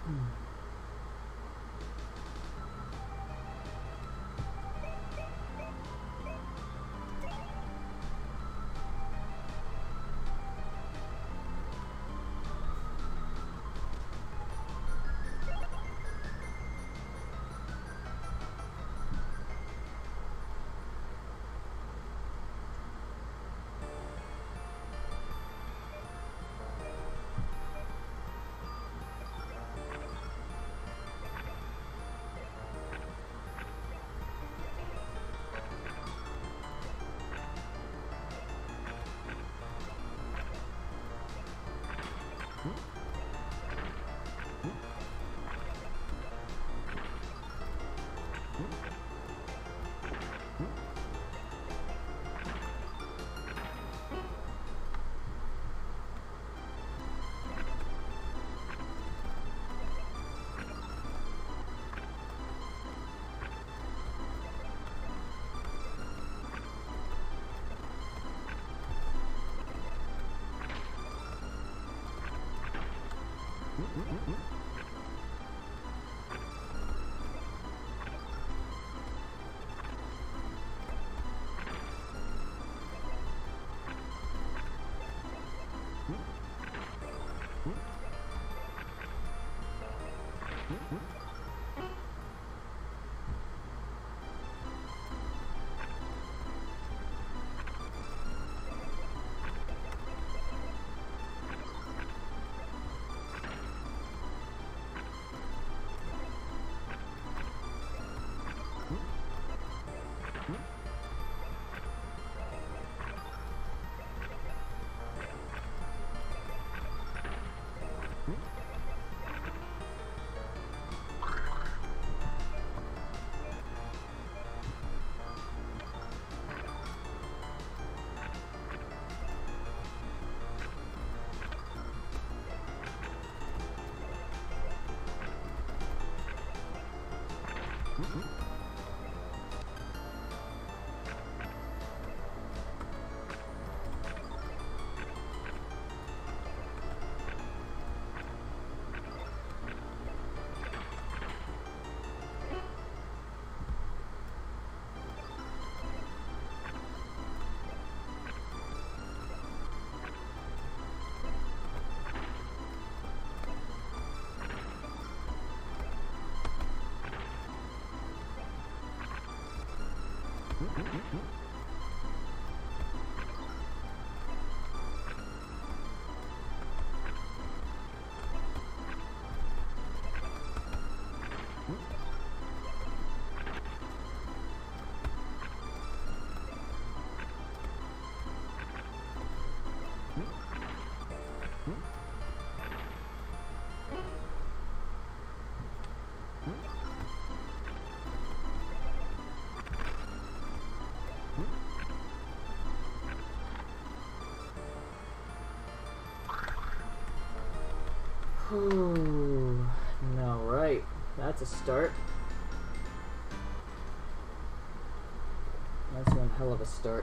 Alright, that's a start. That's one hell of a start.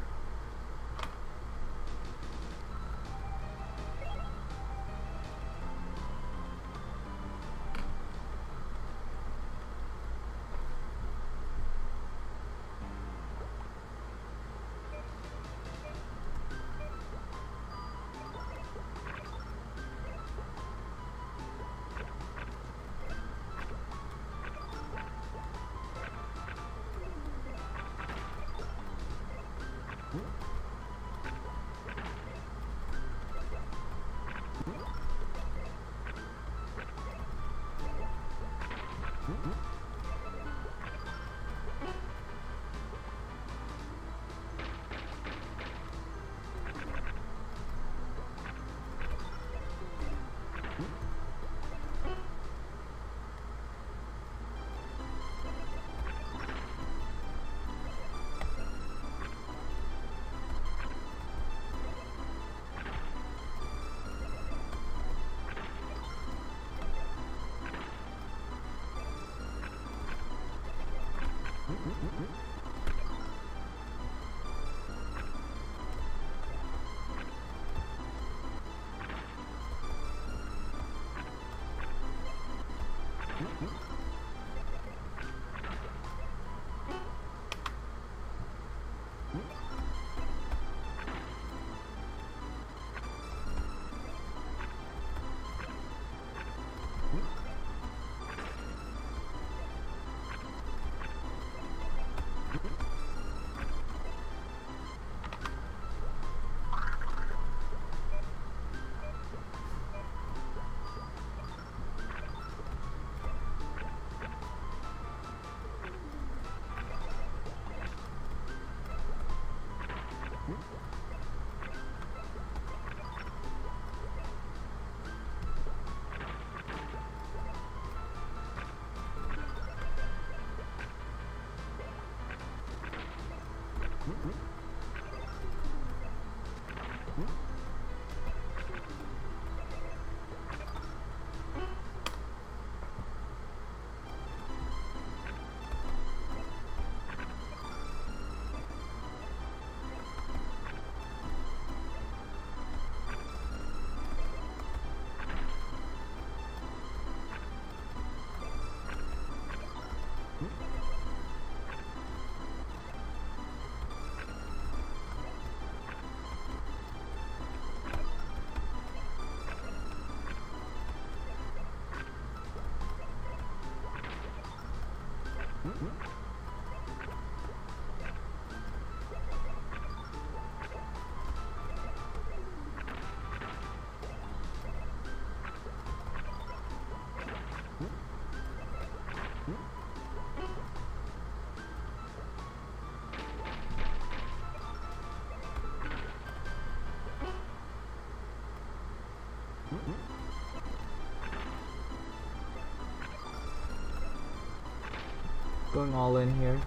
Going all in here.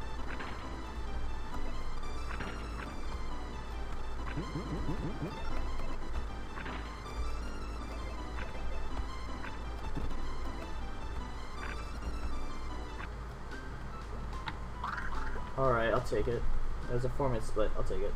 Alright, I'll take it. There's a 4-minute split, I'll take it.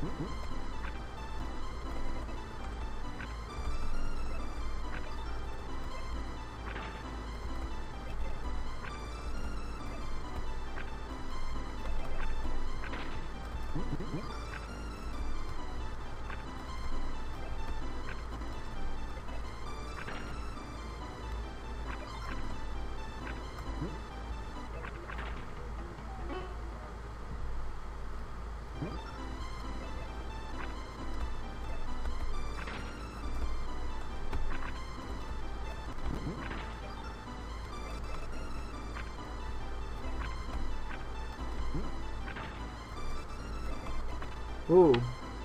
Ooh.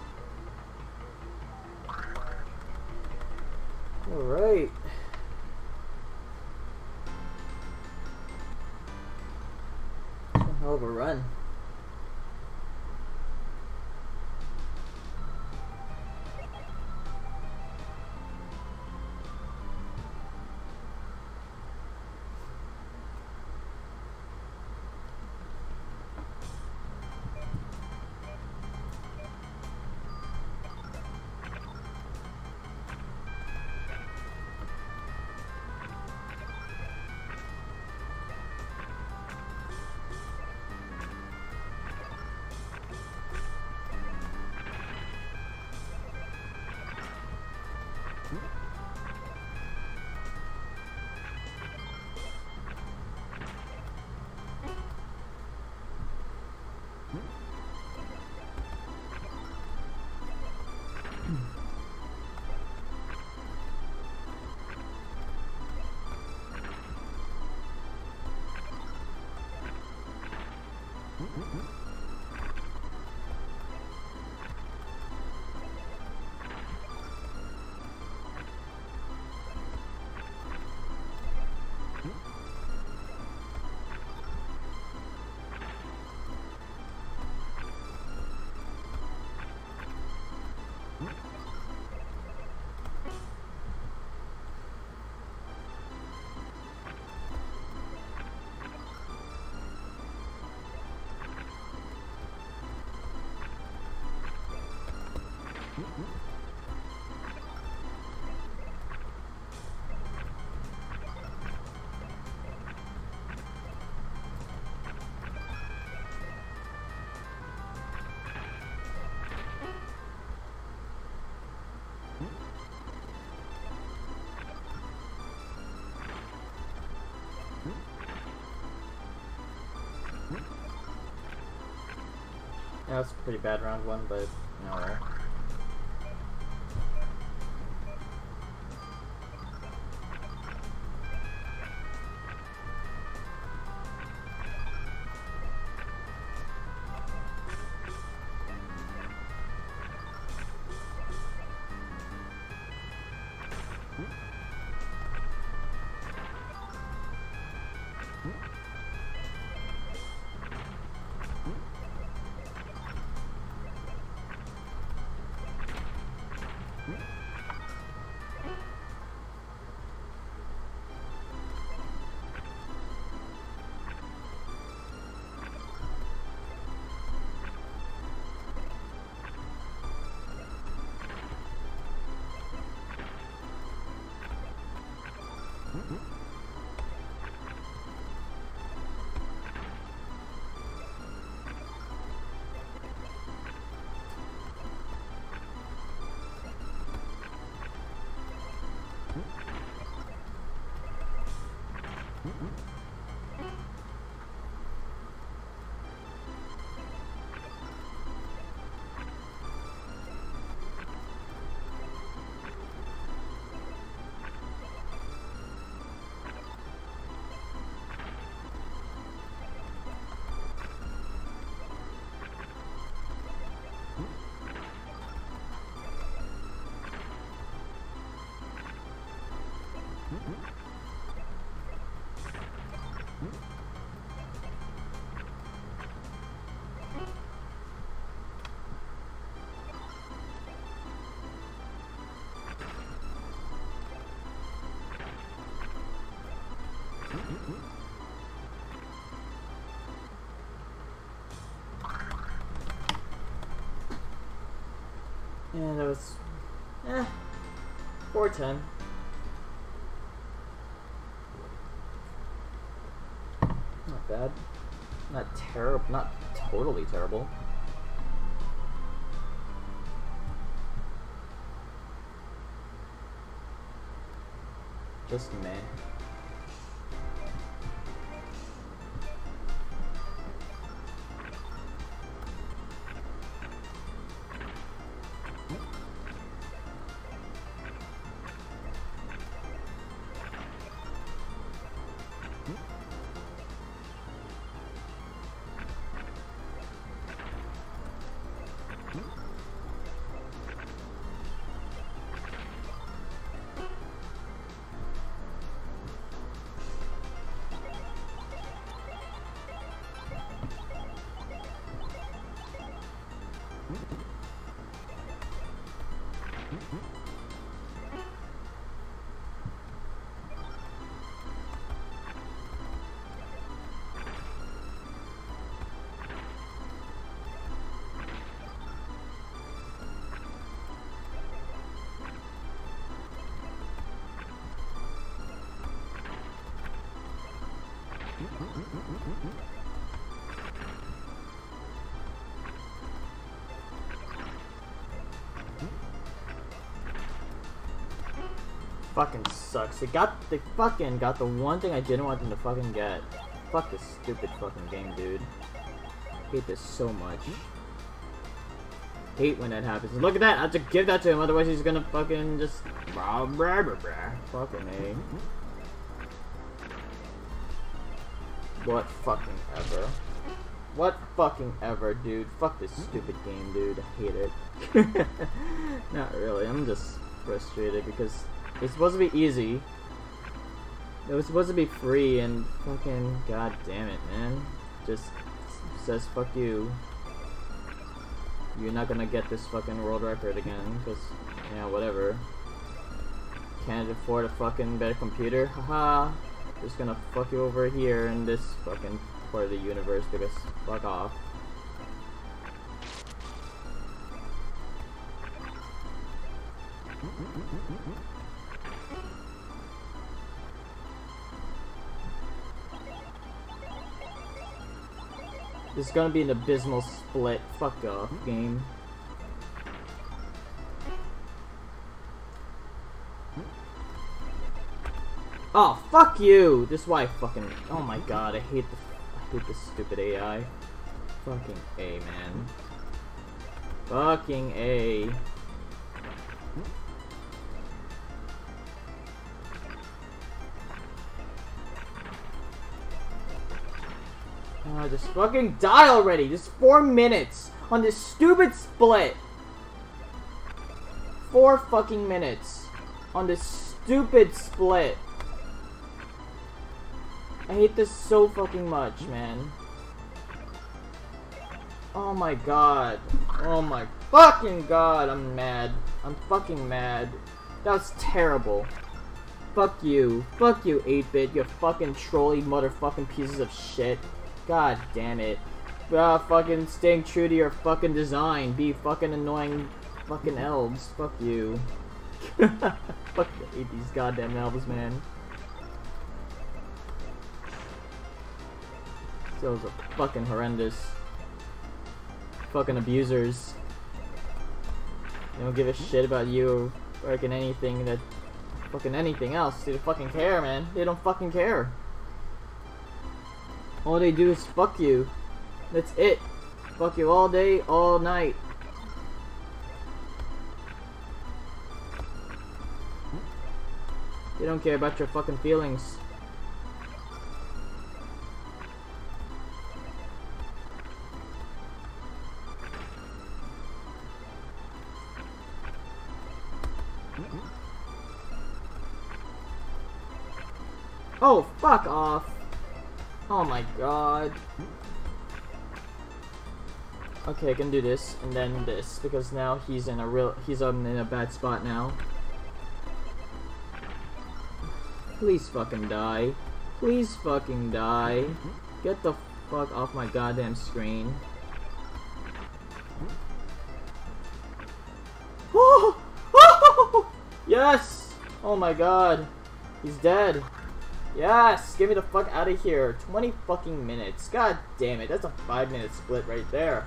Alright. Hell of a run. Yeah, that's a pretty bad round one, but no. Yeah, that was... 410. Not bad. Not terrible. Not totally terrible. Just meh. Fucking sucks. They fucking got the one thing I didn't want them to fucking get. Fuck this stupid fucking game, dude. Hate this so much. Hate when that happens. Look at that! I have to give that to him, otherwise he's gonna fucking just... Fucking A. What fucking ever. What fucking ever, dude. Fuck this stupid game, dude. I hate it. Not really. I'm just frustrated because it's supposed to be easy. It was supposed to be free and fucking... God damn it, man. Just says fuck you. You're not gonna get this fucking world record again, because, yeah, whatever. Can't afford a fucking better computer? Haha. Just gonna fuck you over here in this fucking part of the universe, because fuck off. This is gonna be an abysmal split. Fuck off, game. Oh, fuck you! This is why I fucking... Oh my god, I hate this stupid AI. Fucking A, man. Fucking A. Just fucking die already! Just 4 minutes on this stupid split! 4 fucking minutes on this stupid split. I hate this so fucking much, man. Oh my god. Oh my fucking god, I'm mad. I'm fucking mad. That was terrible. Fuck you. Fuck you, 8-bit, you fucking trolly motherfucking pieces of shit. God damn it. Fucking staying true to your fucking design. Be fucking annoying fucking elves. Fuck you. Fuck, I hate these goddamn elves, man. Those are fucking horrendous. Fucking abusers. They don't give a shit about you or fucking anything that... Fucking anything else. They don't fucking care, man. They don't fucking care. All they do is fuck you. That's it. Fuck you all day, all night. They don't care about your fucking feelings. Oh, fuck off. Oh my god. Okay, I can do this and then this because now he's in a bad spot now. Please fucking die. Please fucking die. Get the fuck off my goddamn screen. Oh! Oh! Yes! Oh my god. He's dead. Yes! Get me the fuck out of here. 20 fucking minutes. God damn it. That's a 5-minute split right there.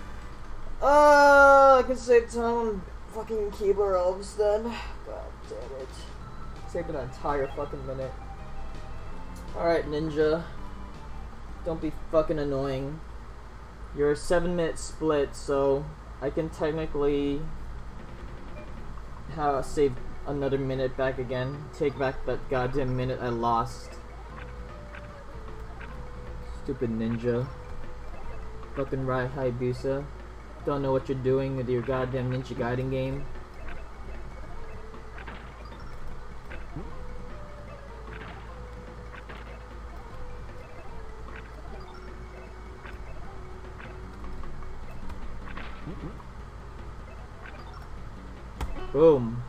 I can save time on fucking Keebler Elves then. God damn it. Saved an entire fucking minute. Alright, Ninja. Don't be fucking annoying. You're a 7-minute split, so I can technically save another minute back again. Take back that goddamn minute I lost. Stupid Ninja. Fucking Rai Hayabusa. Don't know what you're doing with your goddamn Ninja Gaiden game. Boom.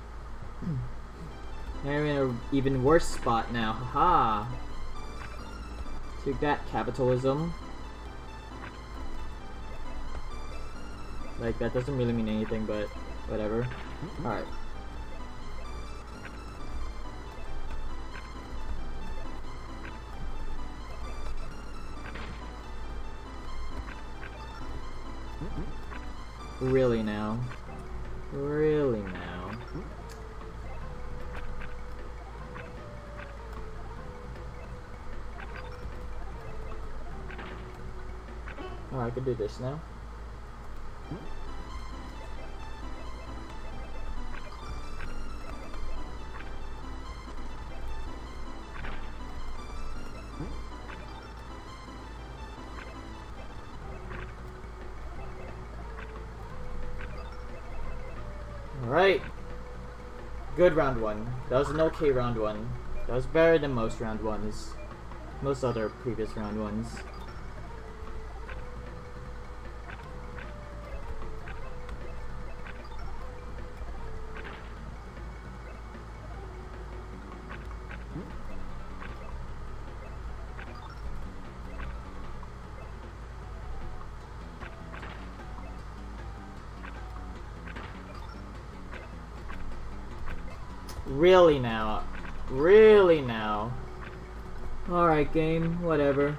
Now we're in an even worse spot now. Haha. Take that, capitalism. Like, that doesn't really mean anything, but whatever. Alright. Really now? Really now? Oh, I could do this now. Alright. Good round one. That was an okay round one. That was better than most round ones. Most other previous round ones. Really now? Really now? Alright, game. Whatever.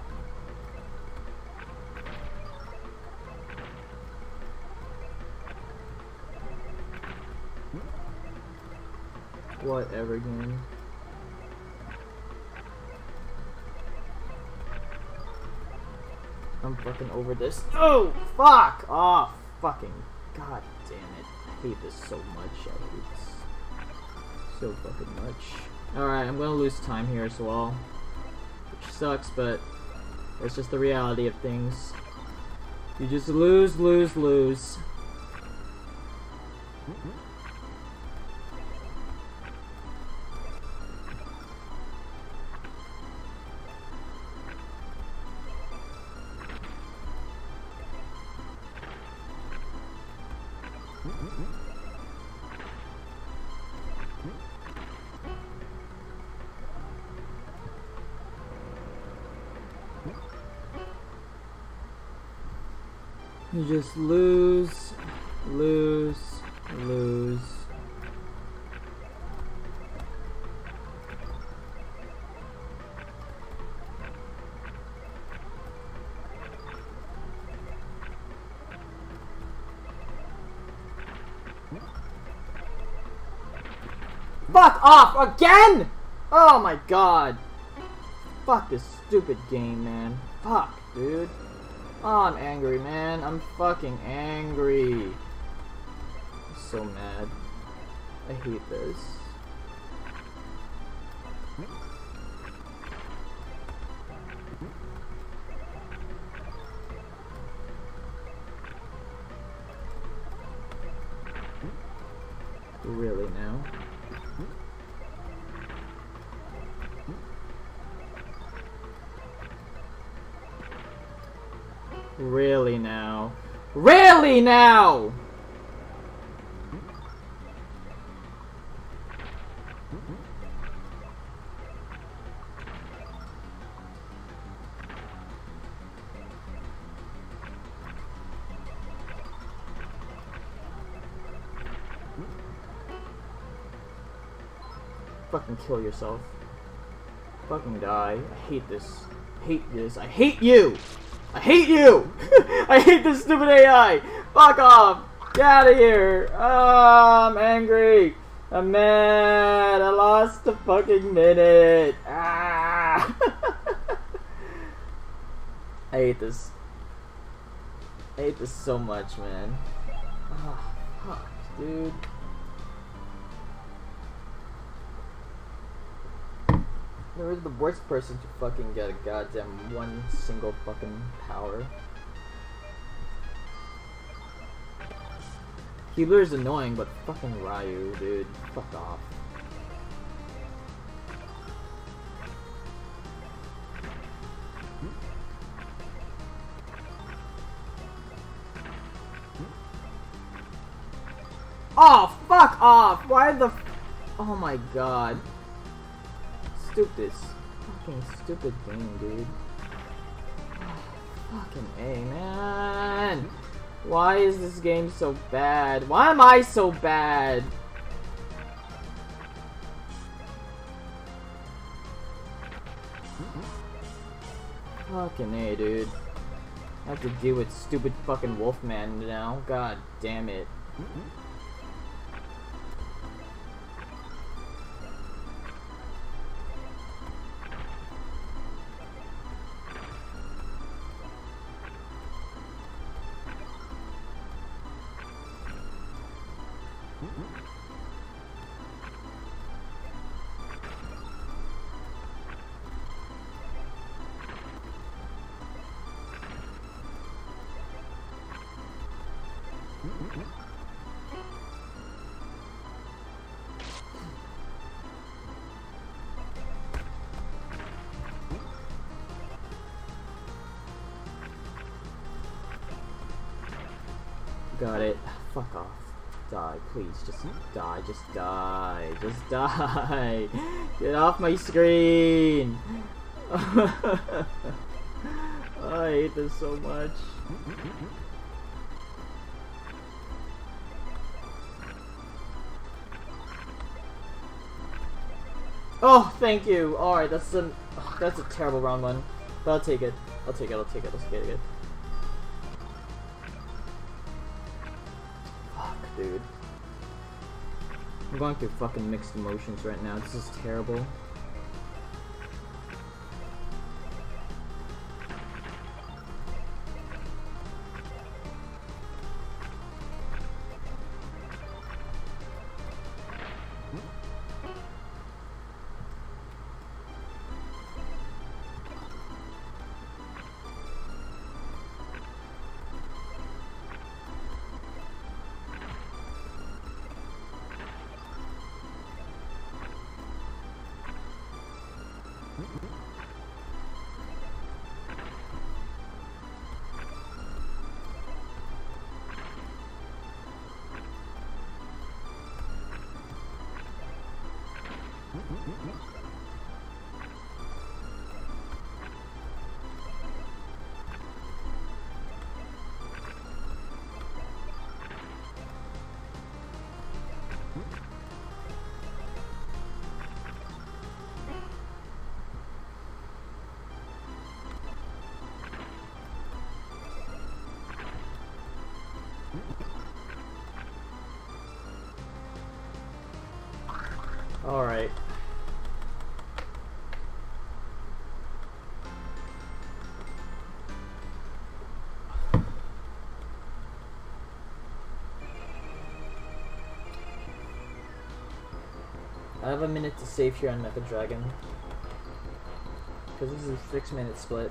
Whatever, game. I'm fucking over this. Oh! Fuck! Oh, fucking god damn it. I hate this so much. I hate this so fucking much. Alright, I'm gonna lose time here as well. Which sucks, but it's just the reality of things. You just lose, lose, lose. You just lose, lose, lose. Fuck off again! Oh my god. Fuck this stupid game, man. Fuck, dude. Oh, I'm angry, man. I'm fucking angry. I'm so mad. I hate this. Really now? Really now? Really now? Fucking kill yourself. Fucking die. I hate this. Hate this. I hate you! I hate you! I hate this stupid AI! Fuck off! Get out of here! Oh, I'm angry! I'm mad! I lost a fucking minute! Ah! I hate this. I hate this so much, man. Oh, fuck, dude. You're the worst person to fucking get a goddamn one single fucking power. Keebler is annoying, but fucking Ryu, dude. Fuck off. Oh, fuck off! Why the oh my god. Stupid. Fucking stupid game, dude. Fucking A, man. Why is this game so bad? Why am I so bad? Fucking A, dude. I have to deal with stupid fucking Wolfman now. God damn it. Got it. Fuck off. Die, please. Just die. Just die. Just die. Get off my screen. Oh, I hate this so much. Oh, thank you. Alright, that's a terrible round one. But I'll take it. I'll take it. Let's get it. Dude. I'm going through fucking mixed emotions right now. This is terrible. Alright. I have a minute to save here on Mecha Dragon. Because this is a 6-minute split.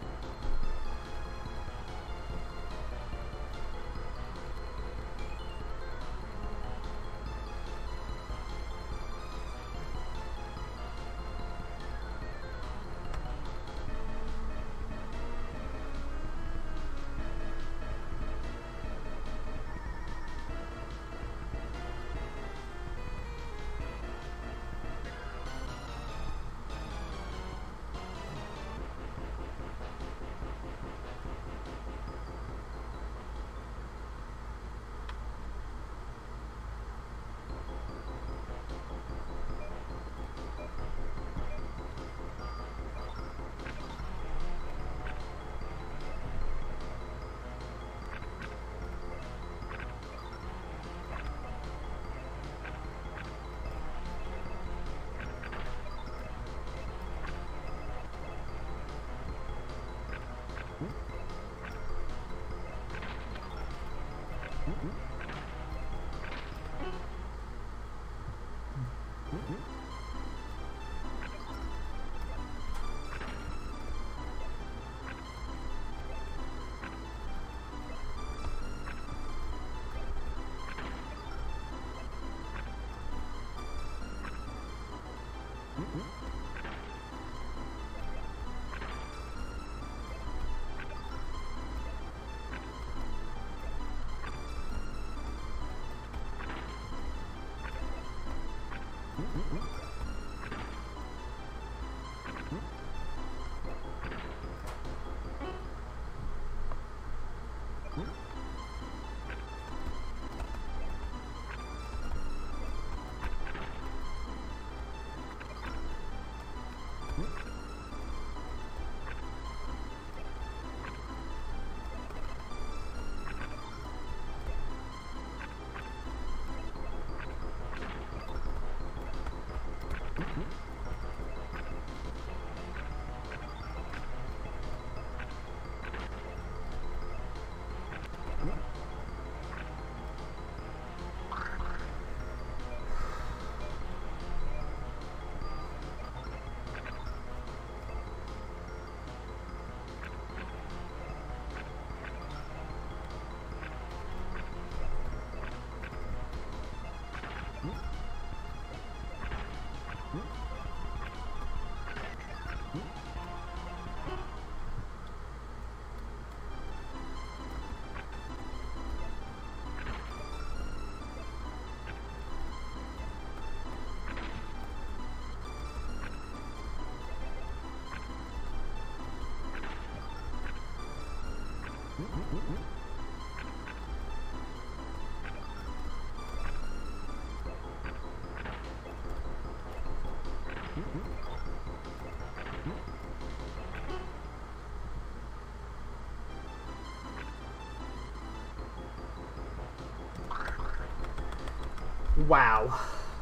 Wow.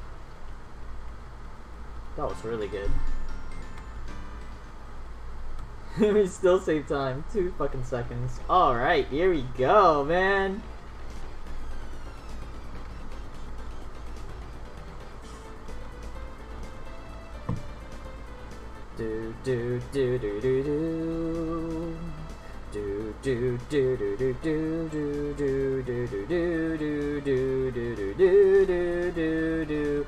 That was really good. We still save time. 2 fucking seconds. Alright, here we go, man. Do do do do do do. Do do do do do do do do do do do do do do do do do do.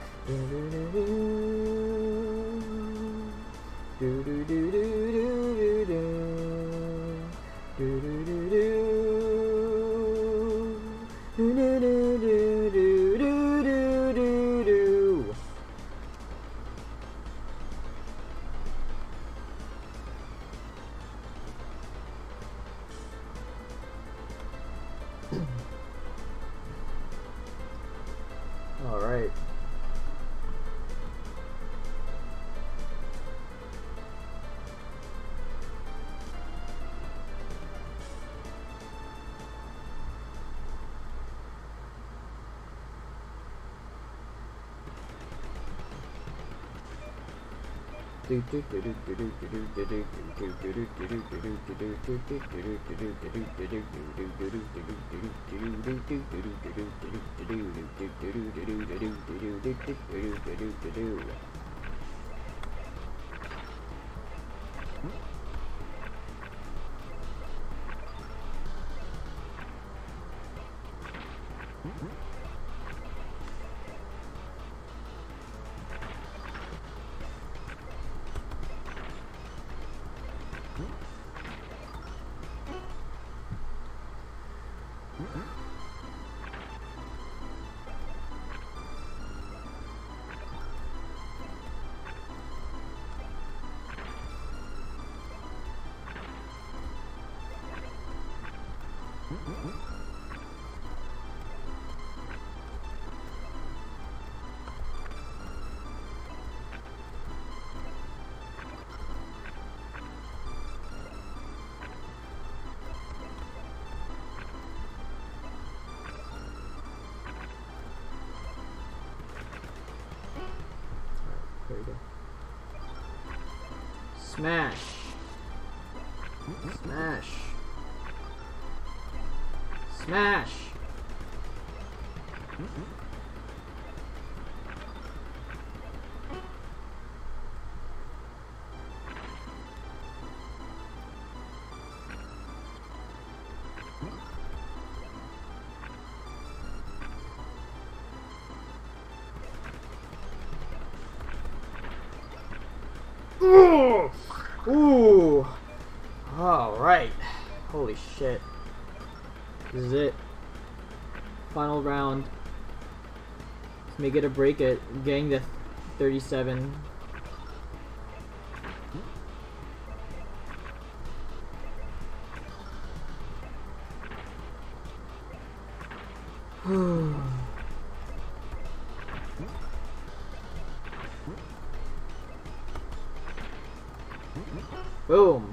All right. There we go. Smash! Smash! Smash! Ooh! Ooh! Alright. Holy shit. This is it. Final round. Let's make it or break it. Getting the 37. Boom.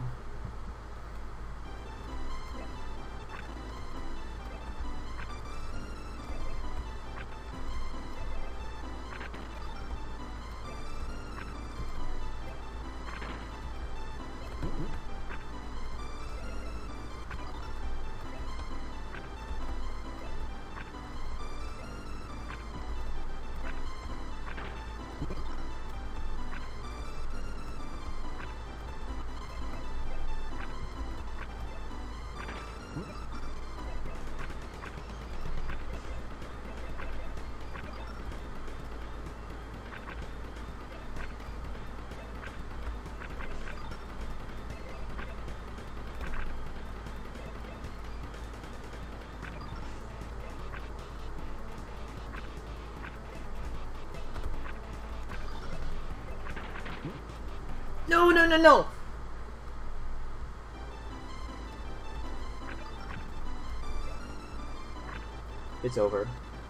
No, no, no, no! It's over.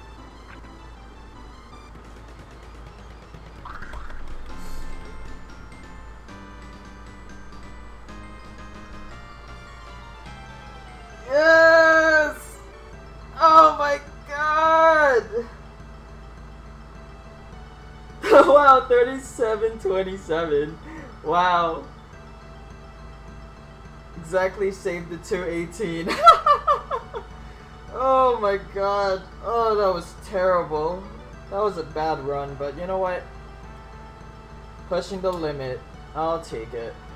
Yes! Oh my god! Wow, 37-27. Wow. Exactly saved the 218. Oh my god. Oh, that was terrible. That was a bad run, but you know what? Pushing the limit. I'll take it.